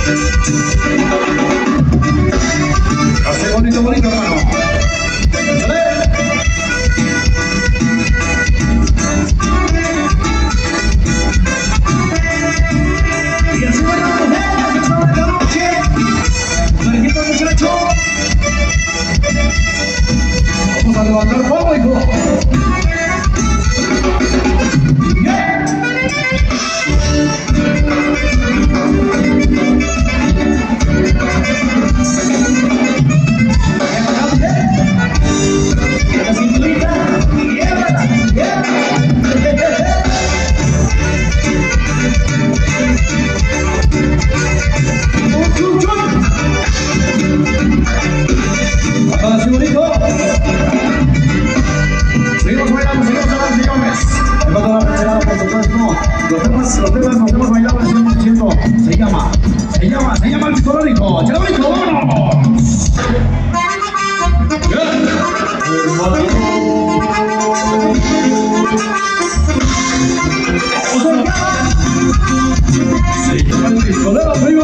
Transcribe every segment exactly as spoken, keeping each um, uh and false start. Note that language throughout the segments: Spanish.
Hace bonito, bonito, hermano. Y así bailamos, ¿eh? Que sobre la noche. Marquito, muchacho. Vamos a levantar fuego, hijo. Seguimos bailando, seguimos hablando, señores. En cuanto a la retirada, por supuesto, los temas, los temas nos hemos bailado en cien por ciento. Se llama, se llama, se llama el psicológico. ¡Chelónico, vámonos! Se llama el pistolero arriba.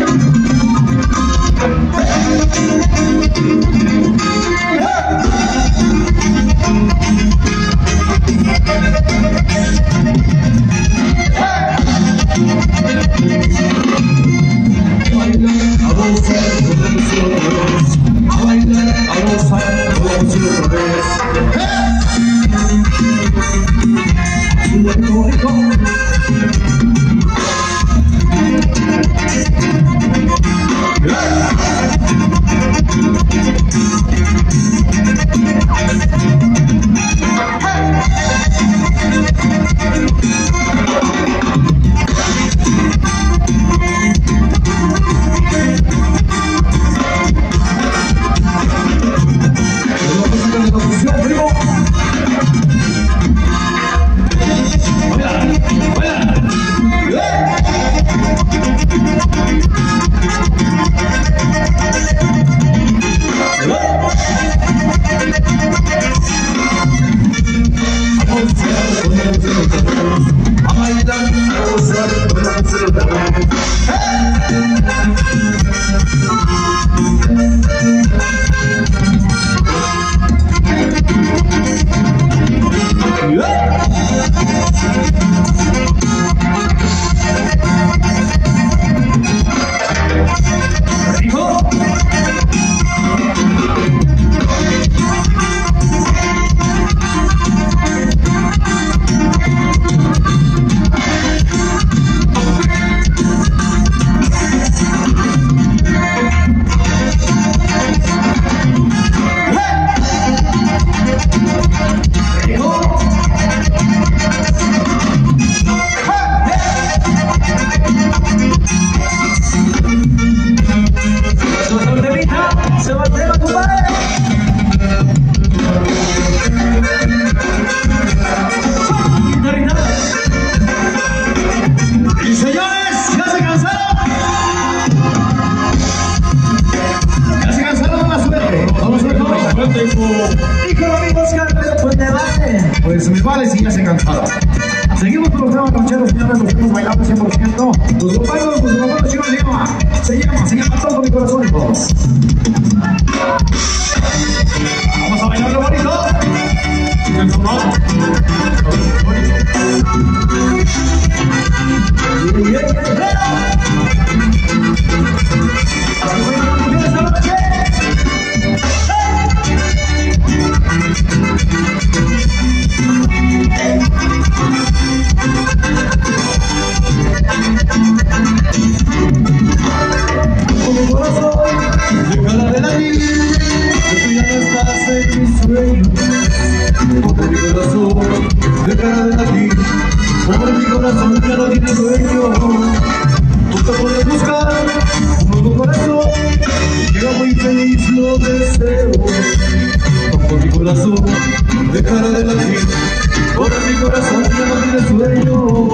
Pues me vale si ya se cansaron. Seguimos con los temas rancheros, señores, los temas bailables cien por ciento. Los compañeros, los compañeros, chicos, se llama, se llama, se llama todo mi corazón, hijos. Vamos a bailarlo bonito. Por mi corazón ya no tiene dueño. Tú te puedes buscar un nuevo corazón, llega muy feliz, lo deseo. Por mi corazón dejará de latir, por mi corazón ya no tiene sueño.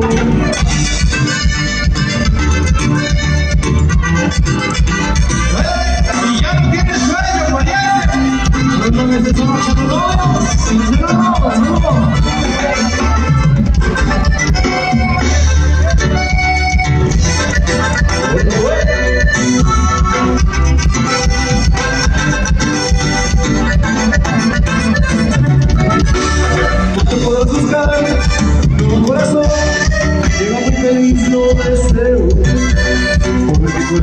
Y ya no tienes sueño, Mariana. No necesito mucho dolor, no, no. Bueno, bueno.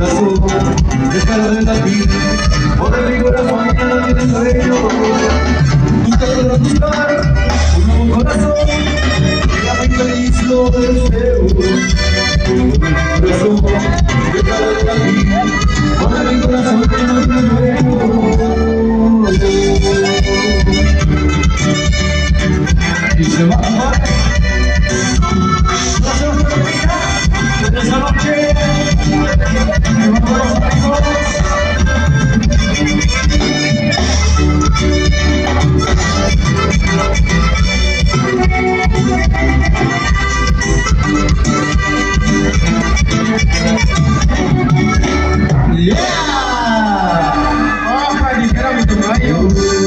corazón, déjalo de latir, porque mi corazón ya no tiene sueño. Tú te podrás buscar un nuevo corazón, que muy feliz lo deseo. Mi corazón, déjalo de latir, porque mi corazón ya no tiene sueño. Y se va a amar. Esa noche me van a los amigos. Yeah. Oh, dijera mi tocayo.